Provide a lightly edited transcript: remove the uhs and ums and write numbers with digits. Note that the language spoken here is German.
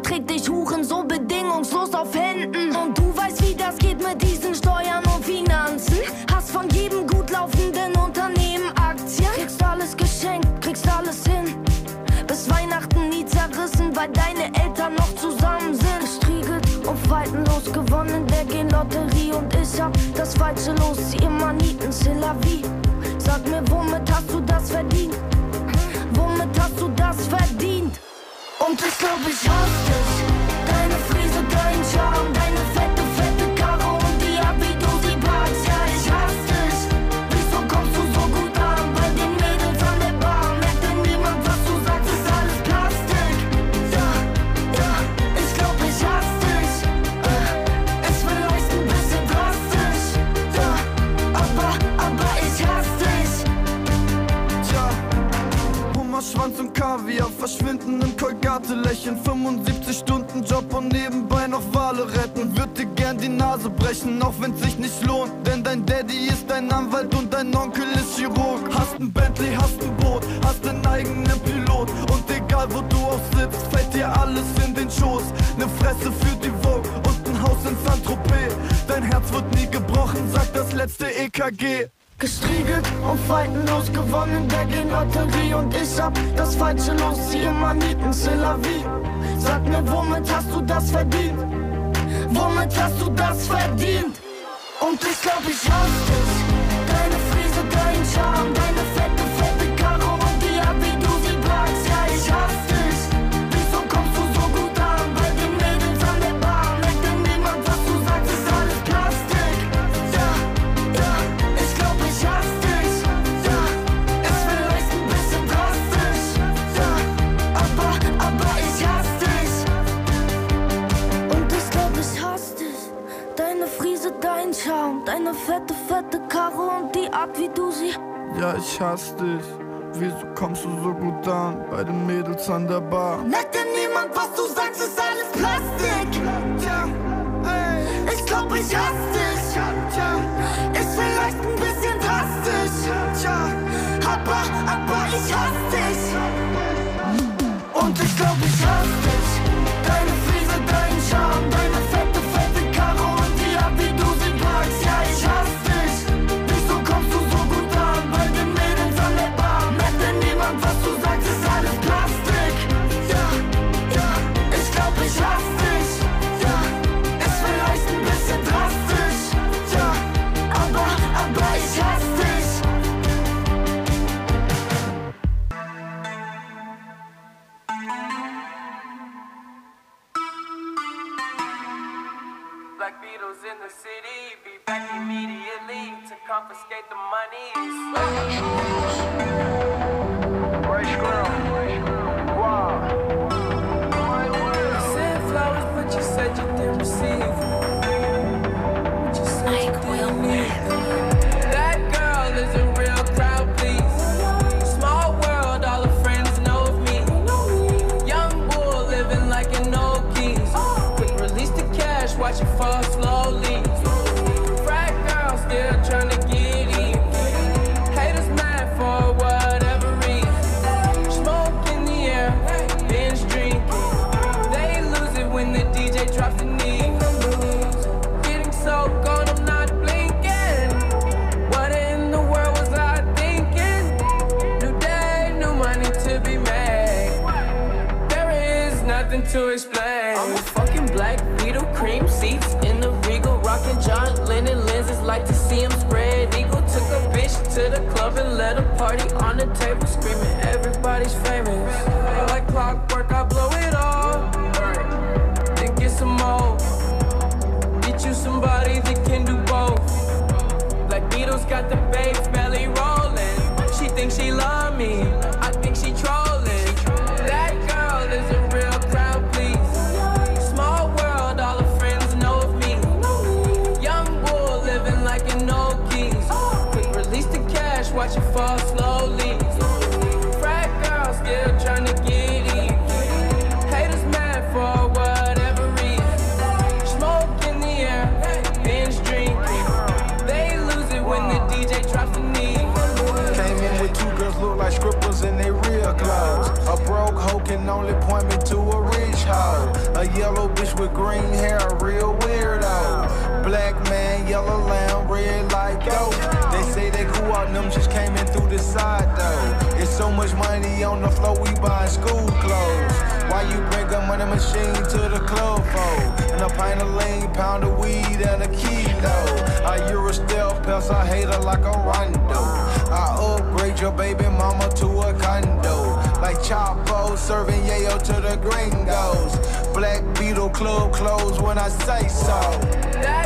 trägt dich Huren so bedingungslos auf Händen. Und du weißt, wie das geht mit diesen Steuern und Finanzen. Hast von jedem gut laufenden Unternehmen Aktien. Kriegst alles geschenkt, kriegst alles hin. Bis Weihnachten nie zerrissen, weil deine Eltern noch zusammen sind. Gestriegelt und faltenlos gewonnen, der Gen-Lotterie. Und ich hab das falsche Los, die Immaniten, c'est la vie. Sag mir, womit hast du das verdient? Womit hast du das verdient? Und ich glaub, ich hasse dich. Deine Frise, dein Charme, deine fette, fette Karre und die Art, wie du sie packst. Ja, ich hasse dich. Wieso kommst du so gut an bei den Mädels an der Bar? Merkt denn niemand, was du sagst, ist alles Plastik. Ja, ja, ich glaub, ich hasse dich. Ist vielleicht ein bisschen drastisch. Ja, aber ich hasse dich. Tja, Hummerschwanz und Kaviar verschwinden im Kolgate-Lächeln. 75 Stunden Job und nebenbei noch Wale retten. Würd dir gern die Nase brechen, auch wenn's sich nicht lohnt. Denn dein Daddy ist dein Anwalt und dein Onkel ist Chirurg. Hast ein Bentley, hast ein Boot, hast den eigenen Pilot. Und egal wo du auch sitzt, fällt dir alles in den Schoß. Ne Fresse für die Vogue und ein Haus in Saint-Tropez. Dein Herz wird nie gebrochen, sagt das letzte EKG. Gestriegelt und faltenlos gewonnen, der Gen-Lotterie. Und ich hab das falsche Los, die Immaniten, c'est la vie. Sag mir, womit hast du das verdient? Womit hast du das verdient? Und ich glaub, ich hasse dich. Deine Frise, dein Charme, deine fette, fette Karre und die Art, wie du sie packst. Ja, ich hasse dich. Wieso kommst du so gut an bei den Mädels an der Bar? Merkt denn niemand, was du sagst, ist alles Plastik. Ja, ja, ich glaub, ich hasse dich. Ja, ist vielleicht ein bisschen drastisch. Ja, aber ich hasse dich. Und ich glaub, ich hasse dich. Deine Frise, dein Charme, deine fette, fette Karre und die Art, wie du sie... Ja, ich hasse dich. Wieso kommst du so gut an bei den Mädels an der Bar? Merkt denn niemand, was du sagst, ist alles Plastik. Tja, ey. Ich glaub, ich hasse dich. Tja, Ist vielleicht ein bisschen drastisch. tja. Aber ich hasse dich. Und ich glaub, ich hasse dich. Deine Frise, dein Charme, deine fette, fette Karre und die Art, wie du sie packst. Ja, ich hasse dich. Wieso kommst du so gut an bei den Mädels an der Bar? Merkt denn niemand, was du sagst, ist alles Plastik. Ja, ja, ich glaub, ich hasse dich. Ja, ist vielleicht ein bisschen drastisch. Ja, aber ich hasse dich. Black Beatles in the city, be back immediately to confiscate the money. Fresh ground. Wow. You sent flowers, but you said you didn't receive. But you said you didn't need them. That girl is a real crowd, please. Small world, all her friends know of me. Young bull living like an old geese. Quick release the cash, watch it fall slowly. Frat girl still trying to get in. Haters mad for whatever reason. Smoke in the air, binge drinking. They lose it when the DJ drops the knee. Getting so gone, I'm not blinking. What in the world was I thinking? New day, new money to be made. There is nothing to explain. I'm a fucking black Beetle, cream seats in the Regal, rocking John Lennon lenses, like to see him spread eagle. Took a bitch to the club and let a party on the table, screaming everybody's famous. Like clockwork, I blow it all, then get some more. Get you somebody that can do both. Black Beatles got the babes belly rolling. She thinks she love me, I think she trolling. That girl is a real crowd, please. Small world, all her friends know of me. Young bull living like an old geese. Quick release the cash, watch it fall slowly. Frat girl still trying to get in. Haters mad for whatever reason. Smoke in the air, binge drinking. They lose it when the DJ drops the knee. Came in with two girls look like scribbles in they real clothes. A broke hoe can only point me to a rich hoe. A them just came in through the side though. It's so much money on the floor, we buying school clothes. Why you bring a money machine to the club for? And a pint of lean, pound of weed and a kilo. A Euro stealth pels, I hate her like a rondo. I upgrade your baby mama to a condo. Like Chapo serving yayo to the gringos. Black Beetle club clothes when I say so.